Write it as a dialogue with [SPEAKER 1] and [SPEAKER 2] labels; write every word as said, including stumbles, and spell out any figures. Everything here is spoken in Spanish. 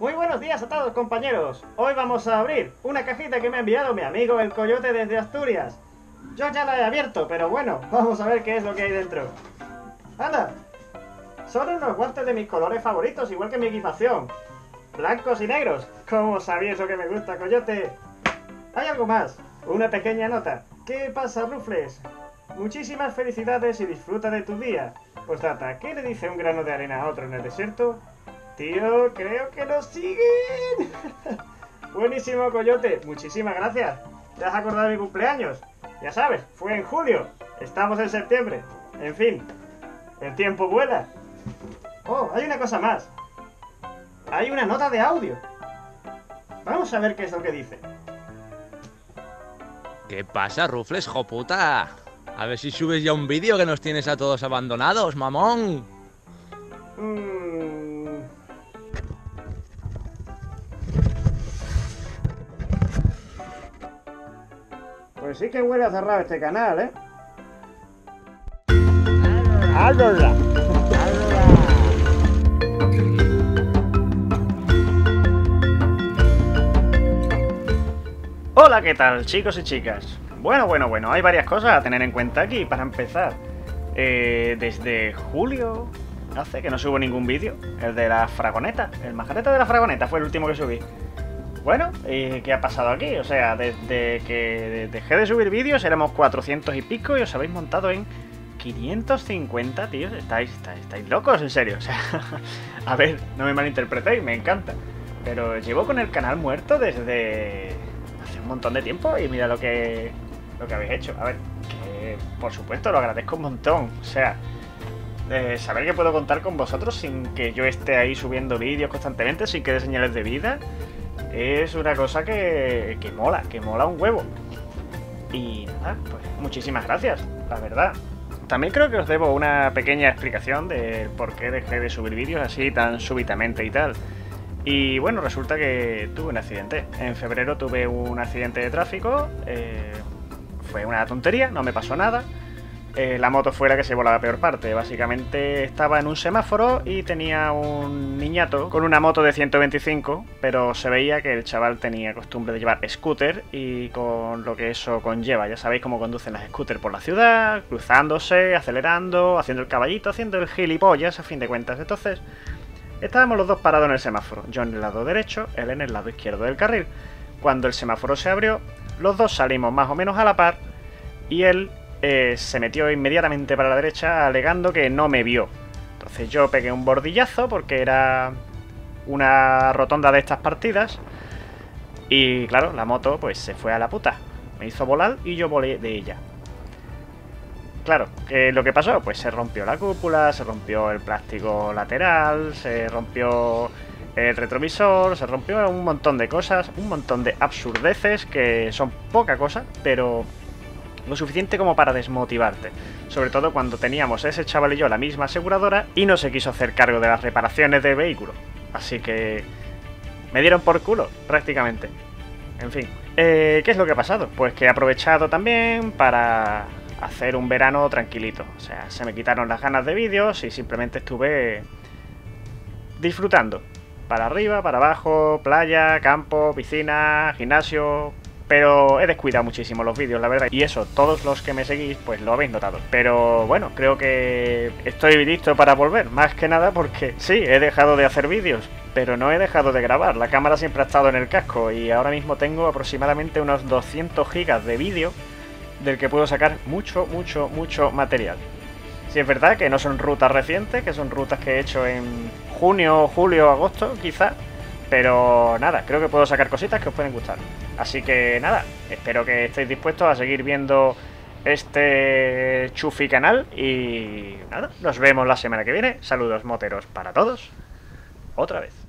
[SPEAKER 1] Muy buenos días a todos, compañeros. Hoy vamos a abrir una cajita que me ha enviado mi amigo el Coyote desde Asturias. Yo ya la he abierto, pero bueno, vamos a ver qué es lo que hay dentro. ¡Anda! Son unos guantes de mis colores favoritos, igual que mi equipación. Blancos y negros. ¿Cómo sabías lo que me gusta, Coyote? Hay algo más. Una pequeña nota. ¿Qué pasa, Rufles? Muchísimas felicidades y disfruta de tu día. Postdata, ¿qué le dice un grano de arena a otro en el desierto? Tío, creo que nos siguen. Buenísimo, Coyote. Muchísimas gracias. ¿Te has acordado de mi cumpleaños? Ya sabes, fue en julio. Estamos en septiembre. En fin, el tiempo vuela. Oh, hay una cosa más. Hay una nota de audio. Vamos a ver qué es lo que dice.
[SPEAKER 2] ¿Qué pasa, Rufles, joputa? A ver si subes ya un vídeo que nos tienes a todos abandonados, mamón.
[SPEAKER 1] Mm. Pues sí que huele a cerrado este canal, ¿eh? ¡Álola! Hola, ¿qué tal, chicos y chicas? Bueno, bueno, bueno, hay varias cosas a tener en cuenta aquí. Para empezar, eh, desde julio hace que no subo ningún vídeo. El de la fragoneta, el majarete de la fragoneta fue el último que subí. Bueno, ¿y qué ha pasado aquí? O sea, desde que dejé de subir vídeos éramos cuatrocientos y pico y os habéis montado en quinientos cincuenta, tíos. Estáis, estáis, estáis locos, en serio. O sea, a ver, no me malinterpretéis, me encanta. Pero llevo con el canal muerto desde hace un montón de tiempo y mira lo que, lo que habéis hecho. A ver, que por supuesto lo agradezco un montón. O sea, de saber que puedo contar con vosotros sin que yo esté ahí subiendo vídeos constantemente, sin que dé señales de vida. Es una cosa que, que mola, que mola un huevo. Y nada, pues muchísimas gracias, la verdad. También creo que os debo una pequeña explicación del por qué dejé de subir vídeos así tan súbitamente y tal. Y bueno, resulta que tuve un accidente. En febrero tuve un accidente de tráfico. Eh, fue una tontería, no me pasó nada. Eh, la moto fue la que se voló la peor parte. Básicamente estaba en un semáforo y tenía un niñato con una moto de ciento veinticinco, pero se veía que el chaval tenía costumbre de llevar scooter y con lo que eso conlleva. Ya sabéis cómo conducen las scooters por la ciudad, cruzándose, acelerando, haciendo el caballito, haciendo el gilipollas a fin de cuentas. Entonces, estábamos los dos parados en el semáforo, yo en el lado derecho, él en el lado izquierdo del carril. Cuando el semáforo se abrió, los dos salimos más o menos a la par y él Eh, se metió inmediatamente para la derecha alegando que no me vio. Entonces yo pegué un bordillazo porque era una rotonda de estas partidas y claro, la moto pues se fue a la puta. Me hizo volar y yo volé de ella. Claro, ¿qué lo que pasó? Pues se rompió la cúpula, se rompió el plástico lateral, se rompió el retrovisor, se rompió un montón de cosas, un montón de absurdeces que son poca cosa, pero lo suficiente como para desmotivarte, sobre todo cuando teníamos ese chaval y yo la misma aseguradora y no se quiso hacer cargo de las reparaciones del vehículo, así que me dieron por culo prácticamente. En fin, eh, ¿qué es lo que ha pasado? Pues que he aprovechado también para hacer un verano tranquilito, o sea, se me quitaron las ganas de vídeos y simplemente estuve disfrutando, para arriba, para abajo, playa, campo, piscina, gimnasio. Pero he descuidado muchísimo los vídeos, la verdad. Y eso, todos los que me seguís, pues lo habéis notado. Pero bueno, creo que estoy listo para volver. Más que nada porque sí, he dejado de hacer vídeos, pero no he dejado de grabar. La cámara siempre ha estado en el casco y ahora mismo tengo aproximadamente unos doscientos gigas de vídeo del que puedo sacar mucho, mucho, mucho material. Sí, es verdad que no son rutas recientes, que son rutas que he hecho en junio, julio, agosto, quizá. Pero nada, creo que puedo sacar cositas que os pueden gustar. Así que nada, espero que estéis dispuestos a seguir viendo este chufi canal. Y nada, nos vemos la semana que viene. Saludos moteros para todos. Otra vez.